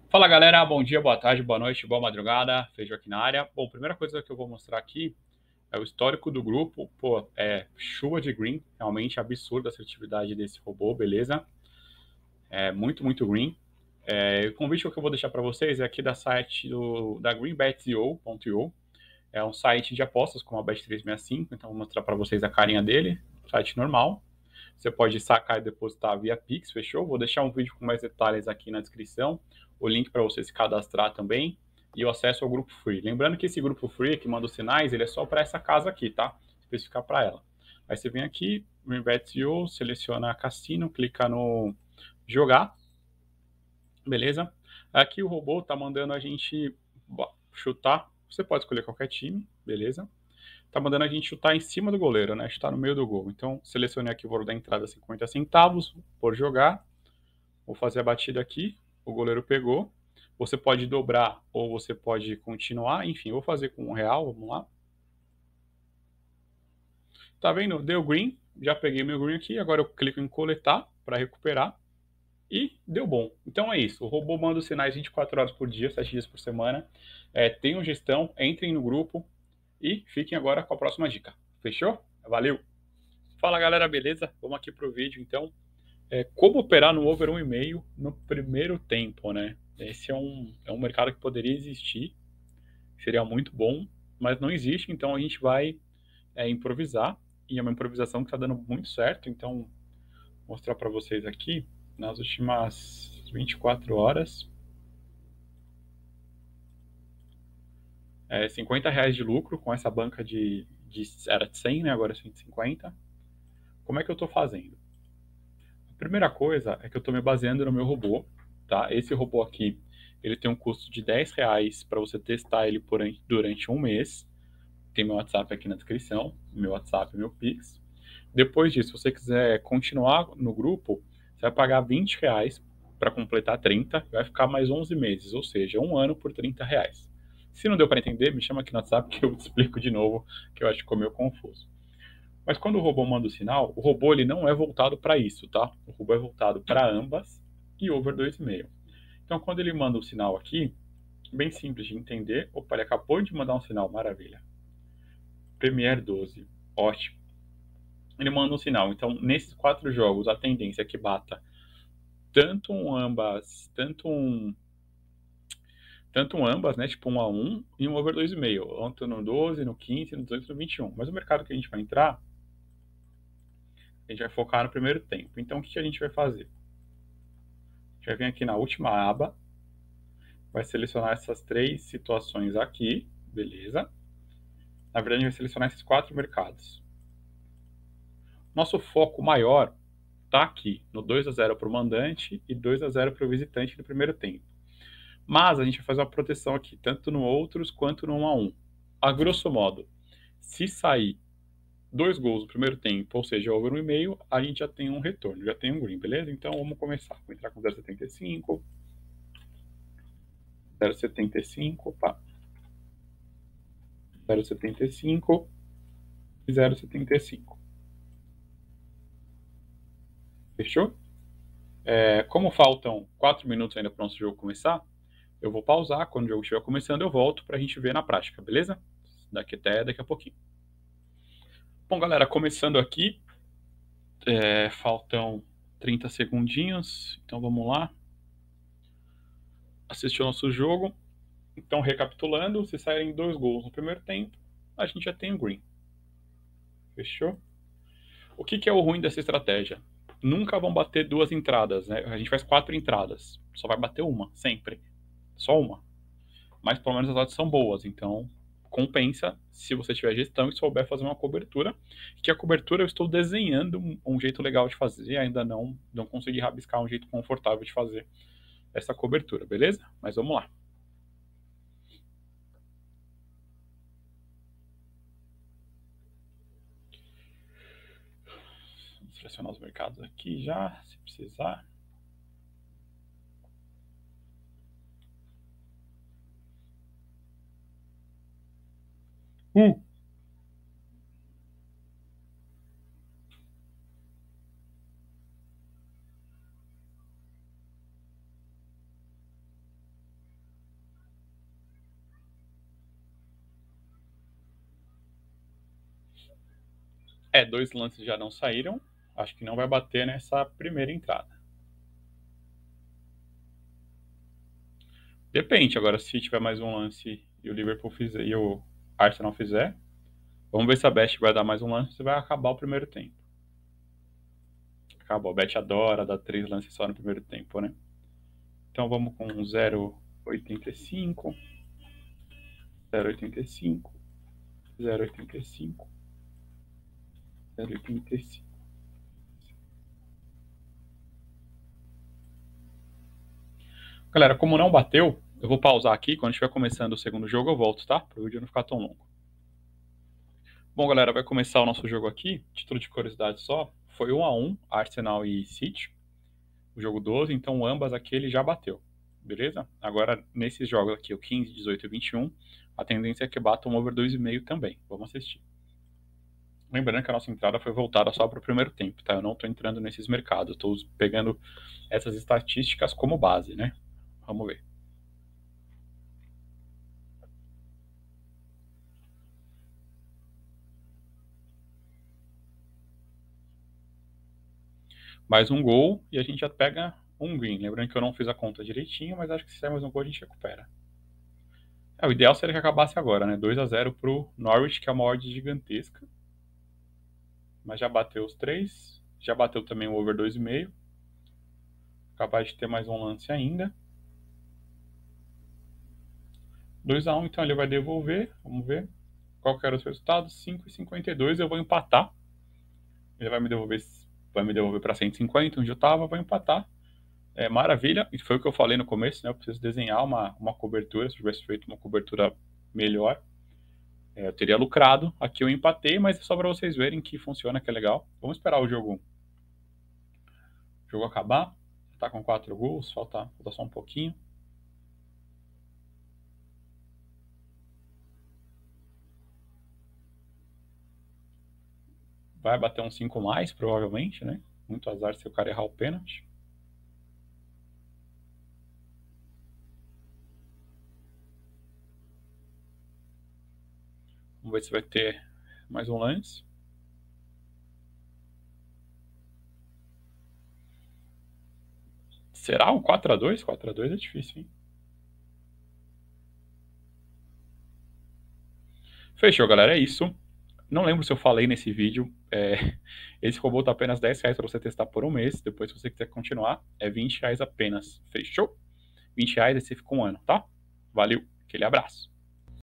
Fala galera, bom dia, boa tarde, boa noite, boa madrugada, Feijão aqui na área. Bom, primeira coisa que eu vou mostrar aqui é o histórico do grupo. Pô, é chuva de green, realmente absurda a assertividade desse robô, beleza? É muito green. O convite que eu vou deixar para vocês é aqui da site da greenbet.io. É um site de apostas como a Bet365, então vou mostrar para vocês a carinha dele, site normal. Você pode sacar e depositar via Pix, fechou? Vou deixar um vídeo com mais detalhes aqui na descrição, o link para você se cadastrar também e o acesso ao grupo free. Lembrando que esse grupo free que manda os sinais, ele é só para essa casa aqui, tá? Especificar para ela. Aí você vem aqui, no Invest.io, seleciona Cassino, clica no Jogar, beleza? Aqui o robô tá mandando a gente chutar. Você pode escolher qualquer time, beleza? Tá mandando a gente chutar em cima do goleiro, né? Chutar no meio do gol. Então, selecione aqui o valor da entrada 50 centavos por jogar. Vou fazer a batida aqui. O goleiro pegou. Você pode dobrar ou você pode continuar. Enfim, vou fazer com R$1. Vamos lá. Tá vendo? Deu green. Já peguei meu green aqui. Agora eu clico em coletar para recuperar. E deu bom. Então é isso. O robô manda os sinais 24 horas por dia, 7 dias por semana. Tenham gestão, entrem no grupo e fiquem agora com a próxima dica. Fechou? Valeu! Fala galera, beleza? Vamos aqui pro vídeo então. Como operar no over 1,5 no primeiro tempo, né? Esse é um mercado que poderia existir, seria muito bom, mas não existe, então a gente vai improvisar. E é uma improvisação que está dando muito certo, então vou mostrar para vocês aqui nas últimas 24 horas. R$50 de lucro com essa banca era de 100, né? Agora é 150. Como é que eu estou fazendo? A primeira coisa é que eu estou me baseando no meu robô, tá? Esse robô aqui, ele tem um custo de R$10 para você testar ele durante um mês. Tem meu WhatsApp aqui na descrição, meu WhatsApp e meu Pix. Depois disso, se você quiser continuar no grupo, você vai pagar R$20 para completar 30, vai ficar mais 11 meses, ou seja, um ano por R$30. Se não deu para entender, me chama aqui no WhatsApp que eu te explico de novo, que eu acho que ficou meio confuso. Mas quando o robô manda o sinal, o robô ele não é voltado para isso, tá? O robô é voltado para ambas e over 2,5. Então, quando ele manda o sinal aqui, bem simples de entender. Opa, ele acabou de mandar um sinal, maravilha. Premiere 12, ótimo. Ele manda um sinal. Então, nesses 4 jogos, a tendência é que bata tanto um ambas, né? Tipo 1-1 e um over 2,5. Tanto no 12, no 15, no 18 e no 21. Mas o mercado que a gente vai entrar, a gente vai focar no primeiro tempo. Então, o que a gente vai fazer? A gente vai vir aqui na última aba, vai selecionar essas 3 situações aqui, beleza? Na verdade, a gente vai selecionar esses 4 mercados. Nosso foco maior está aqui, no 2-0 para o mandante e 2-0 para o visitante no primeiro tempo. Mas a gente vai fazer uma proteção aqui, tanto no outros quanto no 1-1. A grosso modo, se sair 2 gols no primeiro tempo, ou seja, over 1,5, a gente já tem um retorno, já tem um green, beleza? Então vamos começar. Vou entrar com 0,75, 0,75, pá. 0,75 e 0,75. Fechou? Como faltam 4 minutos ainda para o nosso jogo começar, eu vou pausar. Quando o jogo estiver começando, eu volto para a gente ver na prática, beleza? Daqui a pouquinho. Bom, galera, começando aqui, faltam 30 segundinhos, então vamos lá. Assistir o nosso jogo. Então, recapitulando, se saírem 2 gols no primeiro tempo, a gente já tem o green. Fechou? O que é o ruim dessa estratégia? Nunca vão bater 2 entradas, né? A gente faz 4 entradas, só vai bater uma, sempre. Só uma. Mas pelo menos as odds são boas, então compensa se você tiver gestão e souber fazer uma cobertura. Que a cobertura eu estou desenhando um jeito legal de fazer, ainda não consegui rabiscar um jeito confortável de fazer essa cobertura, beleza? Mas vamos lá. Vou selecionar os mercados aqui já, se precisar. Uh! 2 lances já não saíram. Acho que não vai bater nessa primeira entrada. Depende. Agora, se tiver mais um lance e o Liverpool fizer e o Arsenal fizer, vamos ver se a Bet vai dar mais um lance e vai acabar o primeiro tempo. Acabou. A Bet adora dar 3 lances só no primeiro tempo, né? Então vamos com 0,85, 0,85, 0,85, 0,85. Galera, como não bateu, eu vou pausar aqui. Quando estiver começando o segundo jogo, eu volto, tá? Para o vídeo não ficar tão longo. Bom, galera, vai começar o nosso jogo aqui. Título de curiosidade só. Foi 1-1, Arsenal e City. O jogo 12, então ambas aqui ele já bateu. Beleza? Agora, nesses jogos aqui, o 15, 18 e 21, a tendência é que bata um over 2,5 também. Vamos assistir. Lembrando que a nossa entrada foi voltada só para o primeiro tempo, tá? Eu não estou entrando nesses mercados. Estou pegando essas estatísticas como base, né? Vamos ver. Mais um gol e a gente já pega um green. Lembrando que eu não fiz a conta direitinho, mas acho que se sair mais um gol a gente recupera. O ideal seria que acabasse agora, né? 2-0 pro Norwich, que é uma odd gigantesca. Mas já bateu os 3. Já bateu também o over 2,5. Capaz de ter mais um lance ainda. 2-1, então ele vai devolver. Vamos ver. Qual que era o resultado? 5,52. Eu vou empatar. Ele vai me devolver para 150, onde eu estava. Vou empatar. Maravilha. E foi o que eu falei no começo, né? Eu preciso desenhar uma cobertura. Se eu tivesse feito uma cobertura melhor, eu teria lucrado. Aqui eu empatei, mas é só para vocês verem que funciona, que é legal. Vamos esperar o jogo acabar. Tá com 4 gols, falta só um pouquinho. Vai bater um 5 mais, provavelmente, né? Muito azar se o cara errar o pênalti. Vamos ver se vai ter mais um lance. Será um 4-2? 4-2 é difícil, hein? Fechou, galera. É isso. Não lembro se eu falei nesse vídeo. Esse robô tá apenas R$10 para você testar por um mês. Depois, se você quiser continuar, é R$20 apenas. Fechou? R$20 e você fica um ano, tá? Valeu. Aquele abraço.